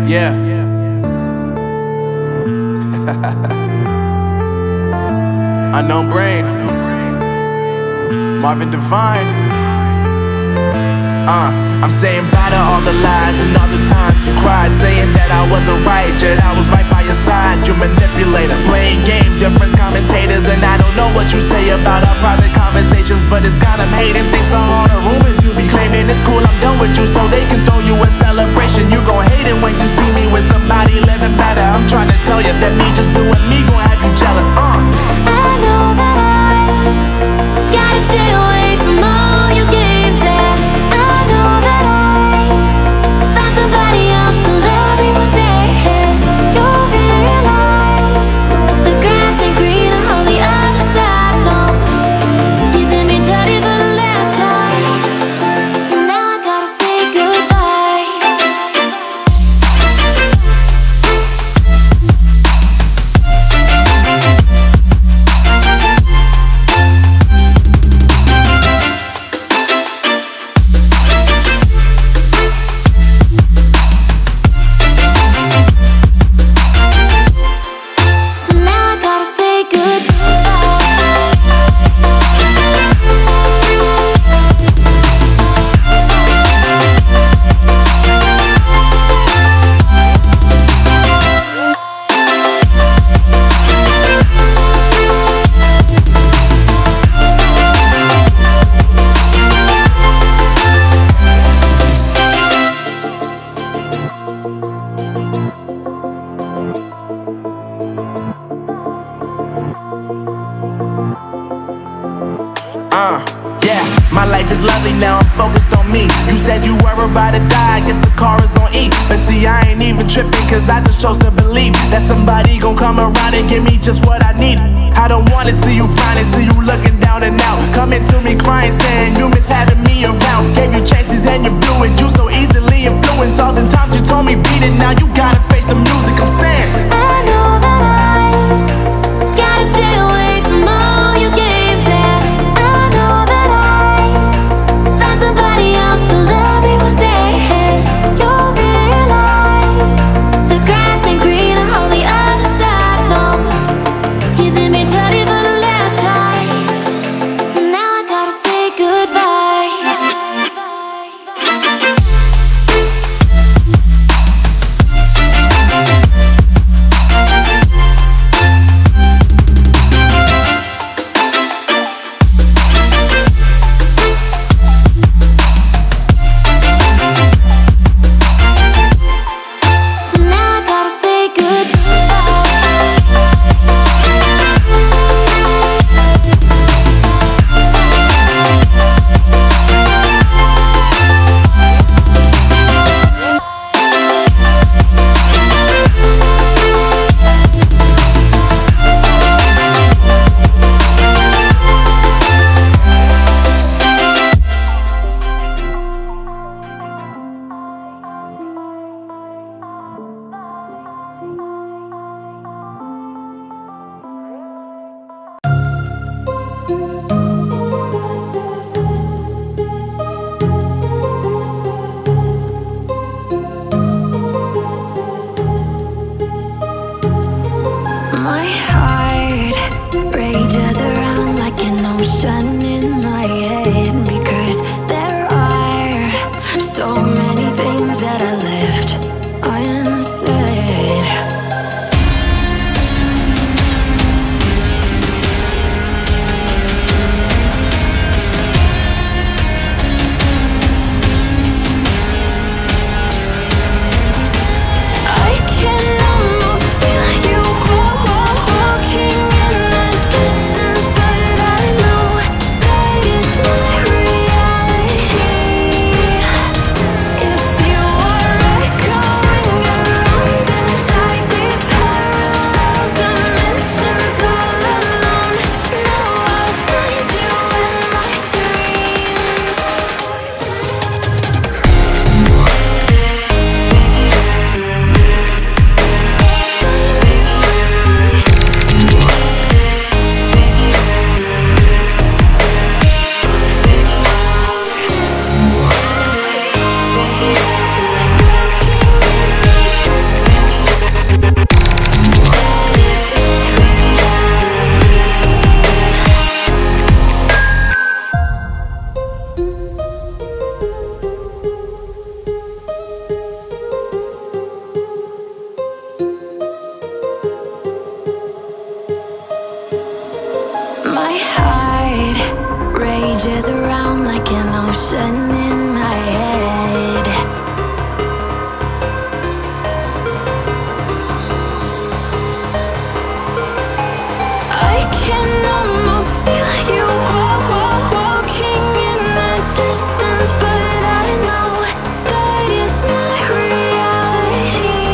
Yeah. Unknown Brain, Marvin Divine. I'm saying bye to all the lies and all the times you cried, saying that I wasn't right, yet I was right by your side. You manipulator, playing games, your friends commentators, and I don't know what you say about our private conversations, but it's got them hating. Thanks to all the rumors you be claiming. It's cool, I'm done with you, so they can throw you a celebration. You gon' hate it when you see me with somebody living better. I'm trying to tell you that me just doing me gon' have you jealous. I know that I gotta stay away from all your games, yeah. I know that I found somebody else to love me one day, yeah. You'll realize the grass ain't greener on the other side, no. You did me dirty for the last time, so now I gotta say goodbye. Yeah, my life is lovely now, I'm focused on me. You said you were about to die, I guess the car is on E. But see, I ain't even tripping, cause I just chose to believe that somebody gon' come around and give me just what I need. I don't wanna see you frowning, see you looking down and out, coming to me crying, saying you miss having me around. Gave you chances and you blew it, you so easily influenced. All the times you told me beat it, now you gotta face the music. I'm saying I know that I gotta stay away from all your games, yeah. I know that I found somebody else to love me one day, yeah. You'll realize the grass ain't greener on the other side, no. You did me dirty for the last time, so now I gotta say goodbye. Images around like an ocean in my head. I can almost feel you walking in the distance, but I know that it's not reality.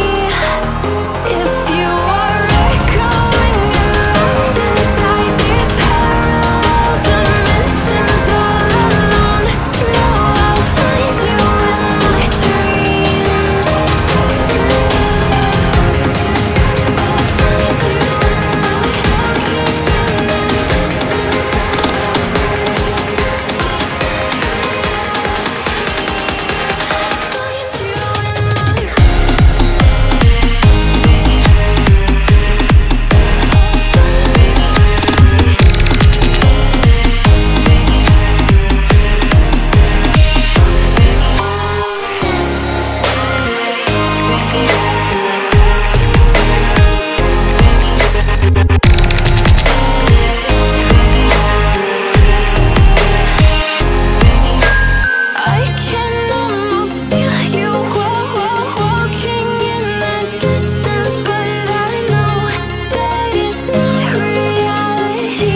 If you are echoing around inside these parallel dimensions all alone, know I'll find you in my dreams. I'll find you in my walking in the I can almost feel you walking in the distance, but I know that it's not reality.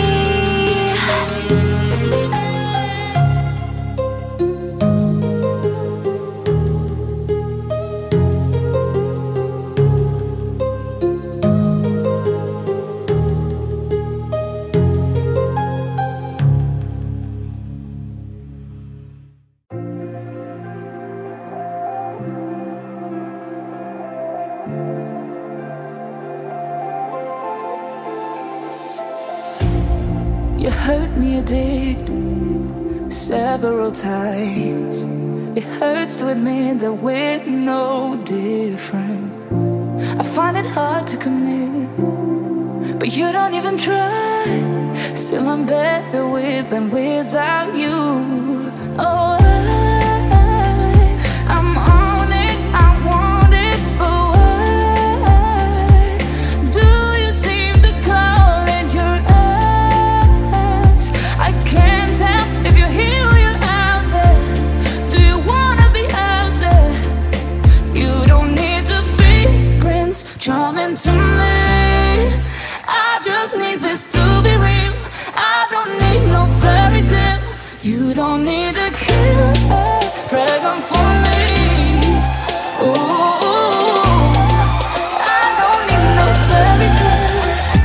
You hurt me, you did, several times. It hurts to admit that we're no different. I find it hard to commit, but you don't even try. Still I'm better with than without you. Oh, I'm on it, I want it, but why do you seem to call in your eyes? I can't tell if you're here or you're out there. Do you wanna be out there? You don't need to be Prince Charming to me. I just need this to be real. I don't need no fairy tale. You don't need to kill a dragon for me. Ooh, I don't need no fairy tale.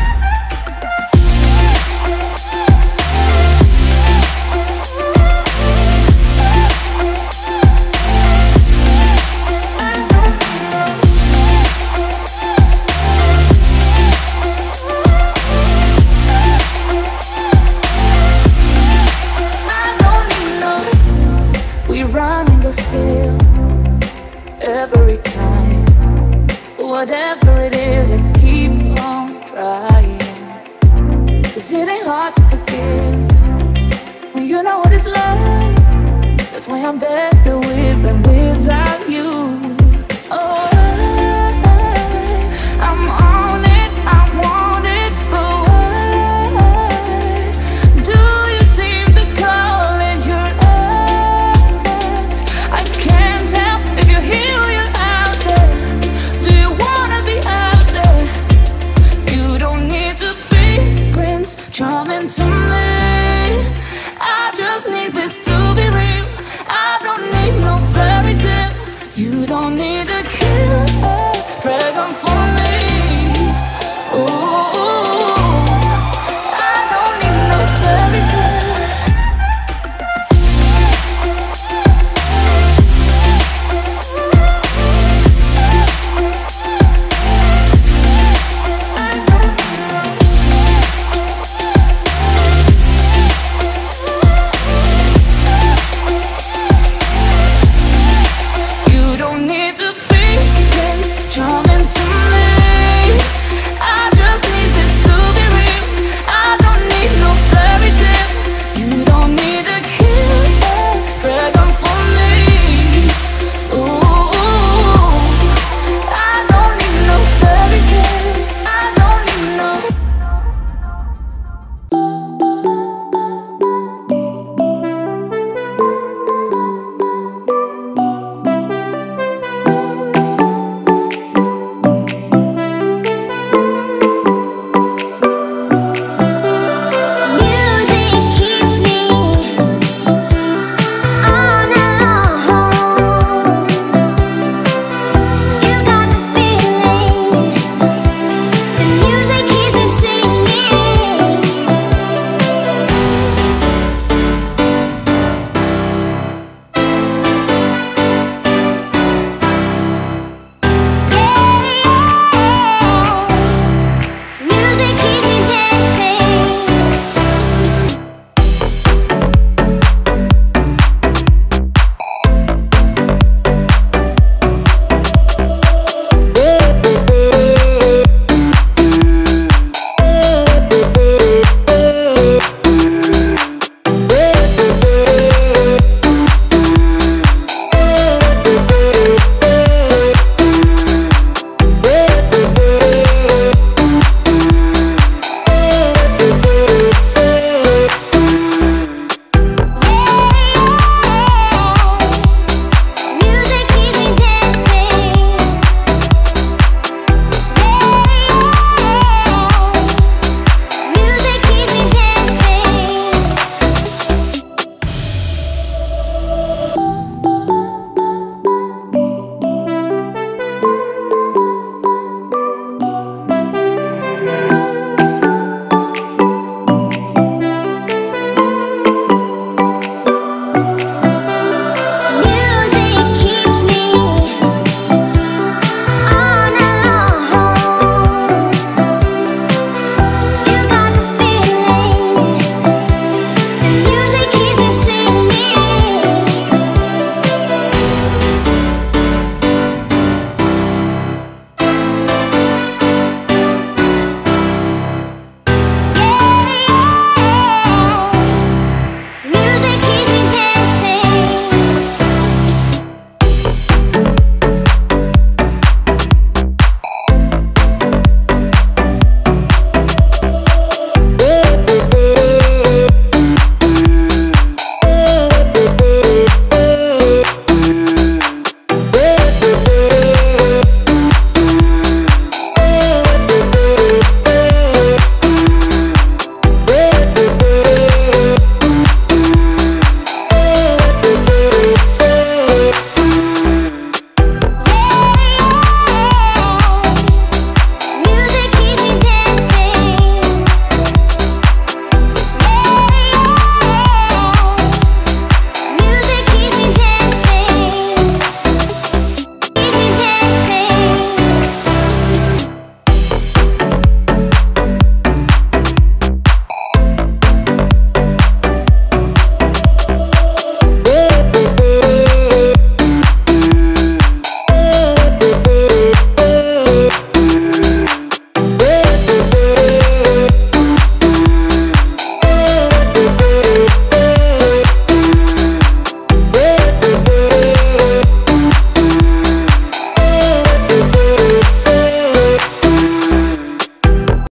We run and go still every time. Whatever it is, I keep on trying. 'Cause it ain't hard to forgive when you know what it's like. That's why I'm better with than without you. Oh, I'm on it, I want it, but why do you seem to call in your eyes? I can't tell if you're here or you're out there. Do you wanna be out there? You don't need to be Prince Charming to me.